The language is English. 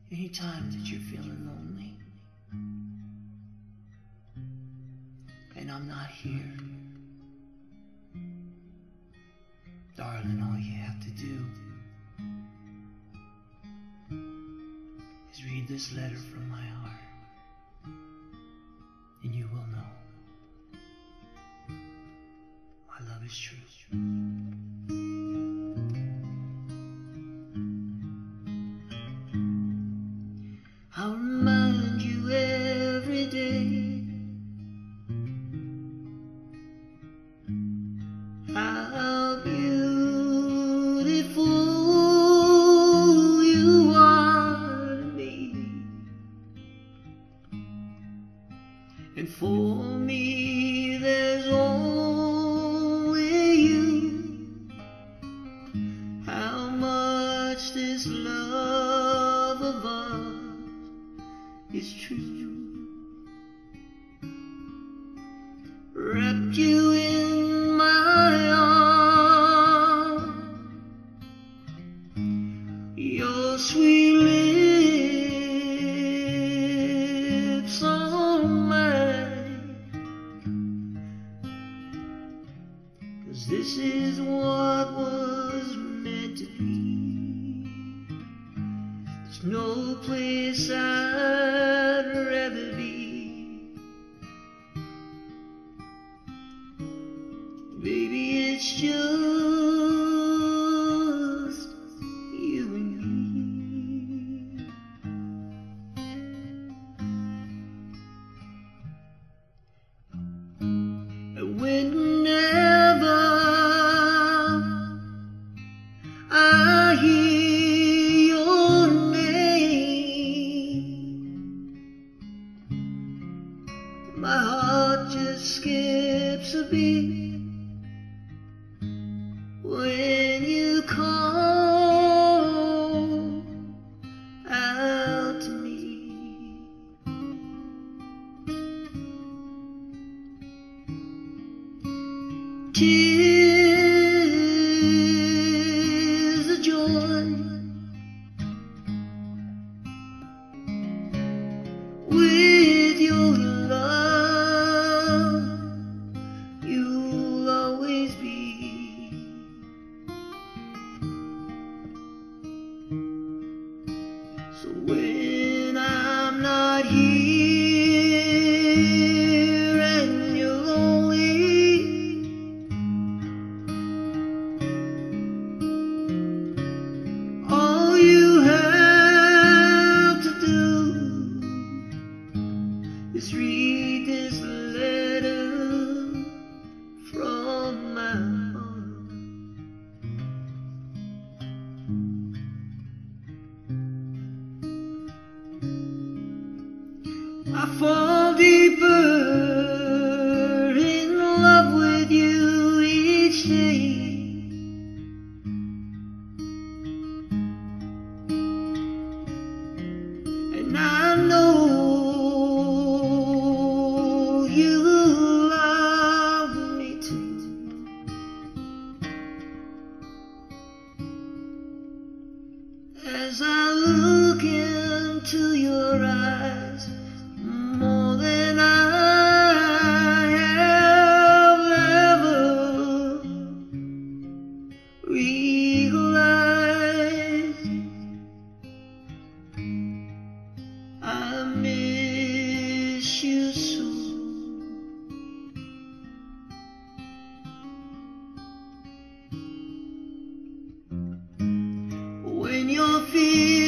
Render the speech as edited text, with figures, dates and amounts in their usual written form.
Anytime that you're feeling lonely and I'm not here, darling, all you have to do is read this letter from my heart, and you will know my love is true. I'll remind you every day how beautiful you are to me, and for me there's only you. How much this love of us is true. Wrapped you in my arms, your sweet lips on mine, 'cause this is what was meant to be. There's no place I'd rather be. Baby, it's just you and me. And whenever I hear your name, my heart just skips a beat. When you call out to me, tears of joy with your love, you'll always be. So when I'm not here and you're lonely, all you have to do is read this letter from my heart. I fall deeper in love with you each day, and I know you love me too. As I look into your eyes, more than I have ever realized, I miss you so. When you're feeling